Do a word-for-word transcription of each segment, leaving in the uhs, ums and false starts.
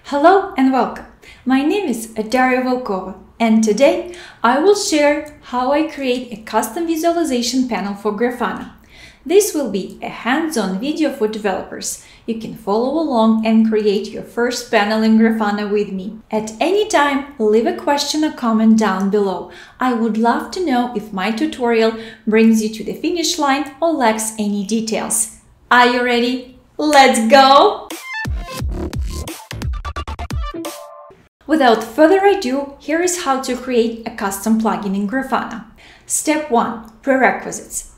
Hello and welcome. My name is Daria Volkova, and today I will share how I create a custom visualization panel for Grafana. This will be a hands-on video for developers. You can follow along and create your first panel in Grafana with me. At any time, leave a question or comment down below. I would love to know if my tutorial brings you to the finish line or lacks any details. Are you ready? Let's go! Without further ado, here is how to create a custom plugin in Grafana. Step one. Prerequisites.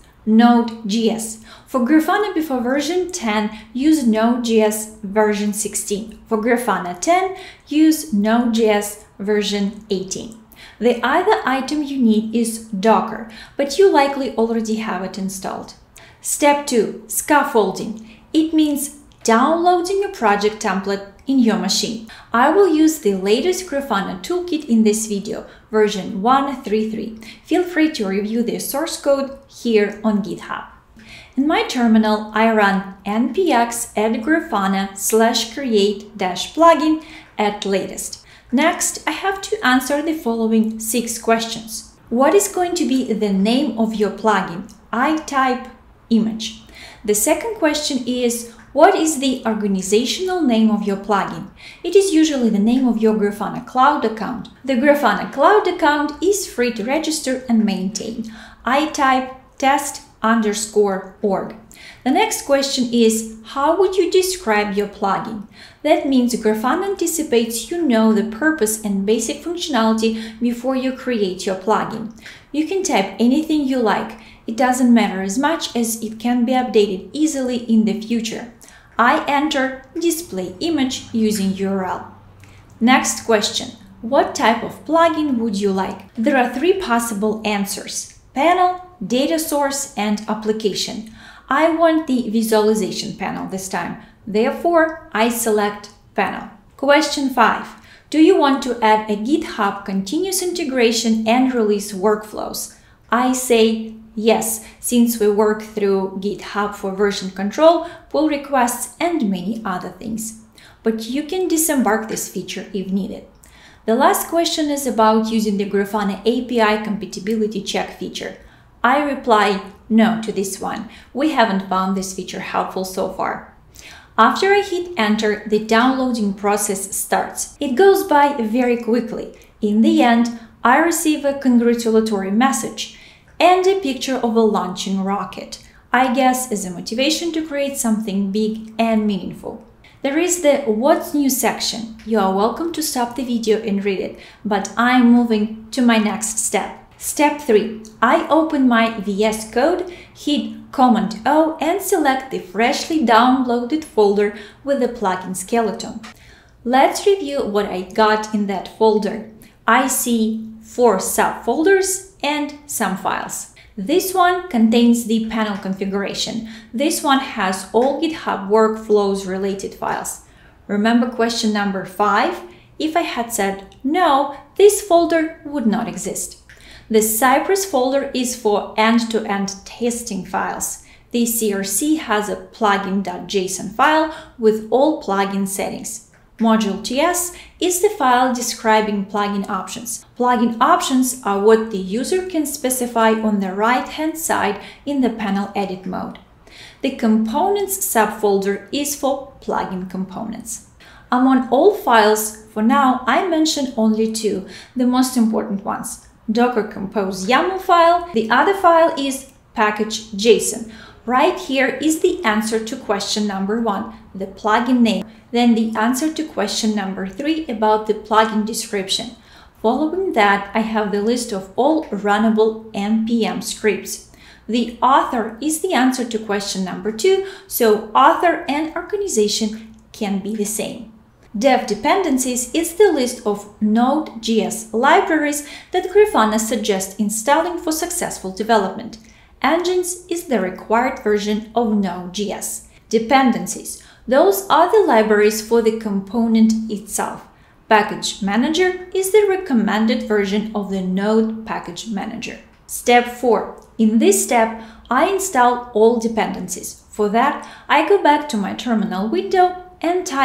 Node.js. For Grafana before version ten, use Node.js version sixteen. For Grafana ten, use Node.js version eighteen. The other item you need is Docker, but you likely already have it installed. Step two. Scaffolding. It means downloading a project template in your machine. I will use the latest Grafana toolkit in this video, version one point three three. Feel free to review the source code here on GitHub. In my terminal, I run npx add grafana slash create dash plugin at latest. Next, I have to answer the following six questions. What is going to be the name of your plugin? I type image. The second question is, what is the organizational name of your plugin? It is usually the name of your Grafana Cloud account. The Grafana Cloud account is free to register and maintain. I type test underscore org. The next question is, how would you describe your plugin? That means Grafana anticipates you know the purpose and basic functionality before you create your plugin. You can type anything you like. It doesn't matter as much as it can be updated easily in the future. I enter display image using U R L. Next question. What type of plugin would you like? There are three possible answers: panel, data source, and application. I want the visualization panel this time. Therefore, I select panel. Question five. Do you want to add a GitHub continuous integration and release workflows? I say yes, since we work through GitHub for version control, pull requests, and many other things. But you can disembark this feature if needed. The last question is about using the Grafana A P I compatibility check feature. I reply no to this one. We haven't found this feature helpful so far. After I hit enter, the downloading process starts. It goes by very quickly. In the end, I receive a congratulatory message and a picture of a launching rocket, I guess as a motivation to create something big and meaningful. There is the What's New section. You are welcome to stop the video and read it, but I'm moving to my next step. Step three. I open my V S Code, hit Command O and select the freshly downloaded folder with the plugin skeleton. Let's review what I got in that folder. I see four subfolders and some files. This one contains the panel configuration. This one has all GitHub workflows related files. Remember question number five? If I had said no, this folder would not exist. The Cypress folder is for end-to-end testing files. The C R C has a plugin.json file with all plugin settings. Module.ts is the file describing plugin options. Plugin options are what the user can specify on the right-hand side in the panel edit mode. The components subfolder is for plugin components. Among all files, for now, I mention only two, the most important ones. Docker compose YAML file. The other file is package.json. Right here is the answer to question number one, the plugin name. Then the answer to question number three about the plugin description. Following that, I have the list of all runnable N P M scripts. The author is the answer to question number two, so author and organization can be the same. Dev dependencies is the list of Node.js libraries that Grafana suggests installing for successful development. Engines is the required version of Node.js. Dependencies. Those are the libraries for the component itself. Package Manager is the recommended version of the Node Package Manager. Step four. In this step, I install all dependencies. For that, I go back to my terminal window and type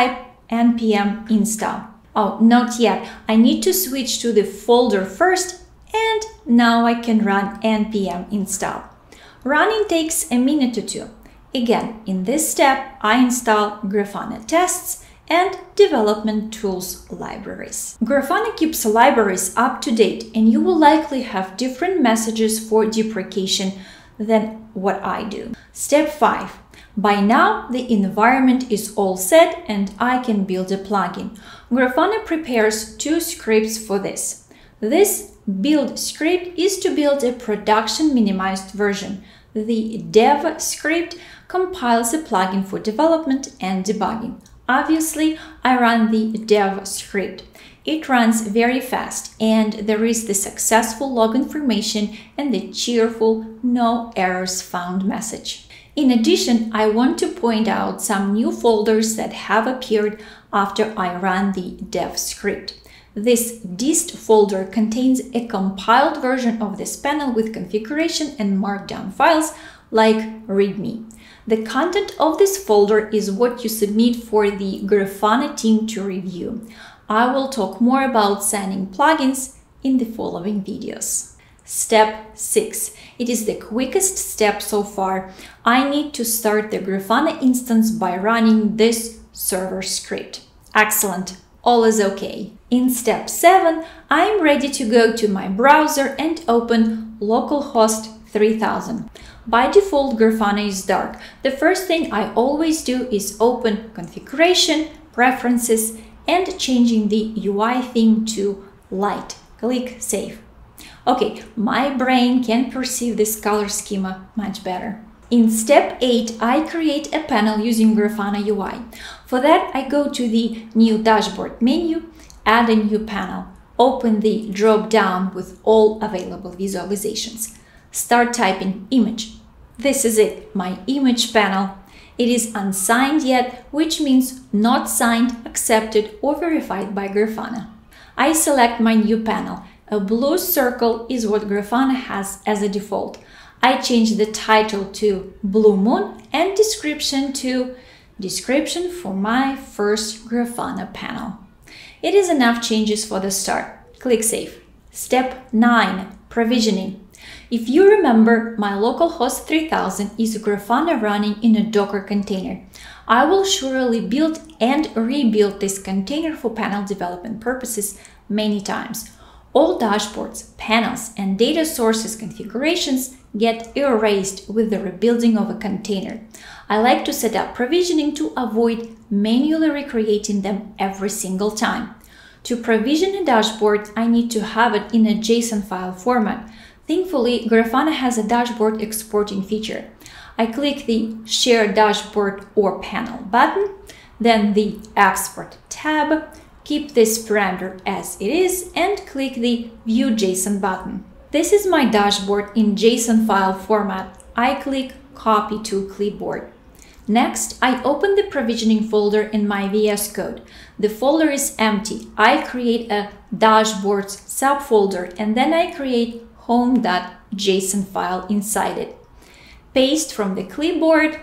npm install. Oh, not yet. I need to switch to the folder first, and now I can run npm install. Running takes a minute or two. Again, in this step, I install Grafana tests and development tools libraries. Grafana keeps libraries up to date, and you will likely have different messages for deprecation than what I do. Step five. By now, the environment is all set and I can build a plugin. Grafana prepares two scripts for this. This build script is to build a production minimized version. The dev script compiles a plugin for development and debugging. Obviously, I run the dev script. It runs very fast, and there is the successful log information and the cheerful no errors found message. In addition, I want to point out some new folders that have appeared after I ran the dev script. This dist folder contains a compiled version of this panel with configuration and markdown files like README. The content of this folder is what you submit for the Grafana team to review. I will talk more about signing plugins in the following videos. Step six. It is the quickest step so far. I need to start the Grafana instance by running this server script. Excellent. All is okay. In step seven, I'm ready to go to my browser and open localhost three thousand. By default, Grafana is dark. The first thing I always do is open Configuration, Preferences, and changing the U I theme to light. Click Save. Okay, my brain can perceive this color schema much better. In step eight, I create a panel using Grafana U I. For that, I go to the New Dashboard menu, add a new panel, open the drop-down with all available visualizations. Start typing image. This is it, my image panel. It is unsigned yet, which means not signed, accepted, or verified by Grafana. I select my new panel. A blue circle is what Grafana has as a default. I change the title to Blue Moon and description to Description for my first Grafana panel. It is enough changes for the start. Click Save. Step nine. Provisioning. If you remember, my localhost three thousand is Grafana running in a Docker container. I will surely build and rebuild this container for panel development purposes many times. All dashboards, panels, and data sources configurations get erased with the rebuilding of a container. I like to set up provisioning to avoid manually recreating them every single time. To provision a dashboard, I need to have it in a JSON file format. Thankfully, Grafana has a dashboard exporting feature. I click the Share Dashboard or Panel button, then the Export tab, keep this parameter as it is, and click the View JSON button. This is my dashboard in JSON file format. I click Copy to Clipboard. Next, I open the provisioning folder in my V S Code. The folder is empty. I create a Dashboards subfolder, and then I create home.json file inside it. Paste from the clipboard.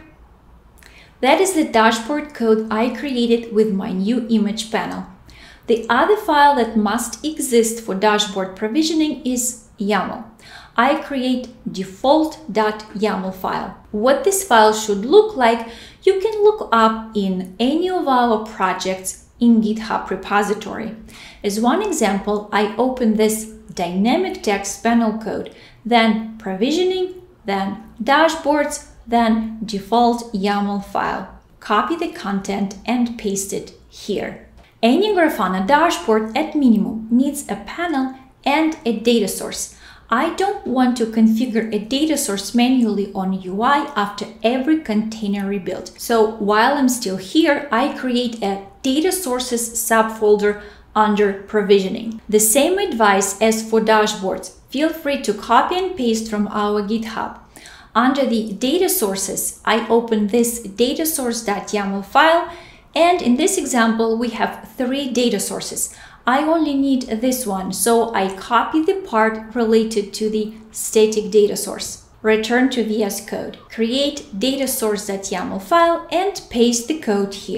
That is the dashboard code I created with my new image panel. The other file that must exist for dashboard provisioning is YAML. I create default.yaml file. What this file should look like, you can look up in any of our projects in GitHub repository. As one example, I open this dynamic text panel code, then provisioning, then dashboards, then default YAML file. Copy the content and paste it here. Any Grafana dashboard at minimum needs a panel and a data source. I don't want to configure a data source manually on U I after every container rebuild. So while I'm still here, I create a data sources subfolder under provisioning. The same advice as for dashboards. Feel free to copy and paste from our GitHub. Under the data sources, I open this data source.yaml file, and in this example, we have three data sources. I only need this one, so I copy the part related to the static data source. Return to V S Code, create data source.yaml file, and paste the code here.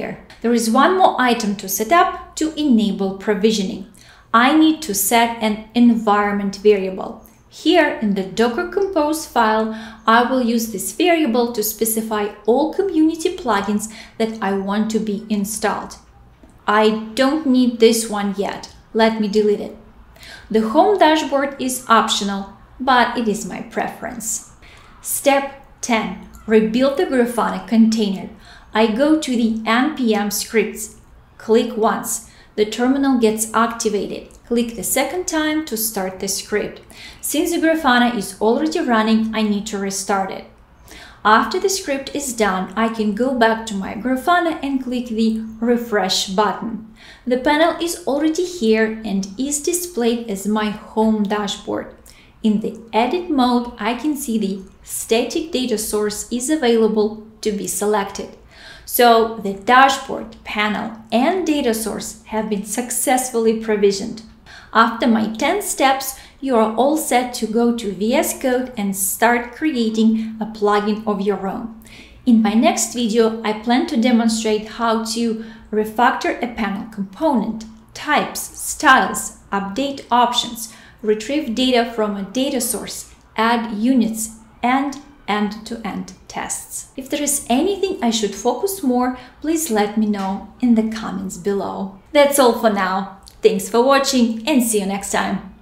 There is one more item to set up to enable provisioning. I need to set an environment variable. Here in the Docker Compose file, I will use this variable to specify all community plugins that I want to be installed. I don't need this one yet. Let me delete it. The home dashboard is optional, but it is my preference. Step ten. Rebuild the Grafana container. I go to the N P M scripts. Click once. The terminal gets activated. Click the second time to start the script. Since the Grafana is already running, I need to restart it. After the script is done, I can go back to my Grafana and click the refresh button. The panel is already here and is displayed as my home dashboard. In the edit mode, I can see the static data source is available to be selected. So the dashboard, panel, and data source have been successfully provisioned. After my ten steps, you are all set to go to V S Code and start creating a plugin of your own. In my next video, I plan to demonstrate how to refactor a panel component, types, styles, update options, retrieve data from a data source, add units, and end-to-end tests. If there is anything I should focus more, please let me know in the comments below. That's all for now. Thanks for watching and see you next time.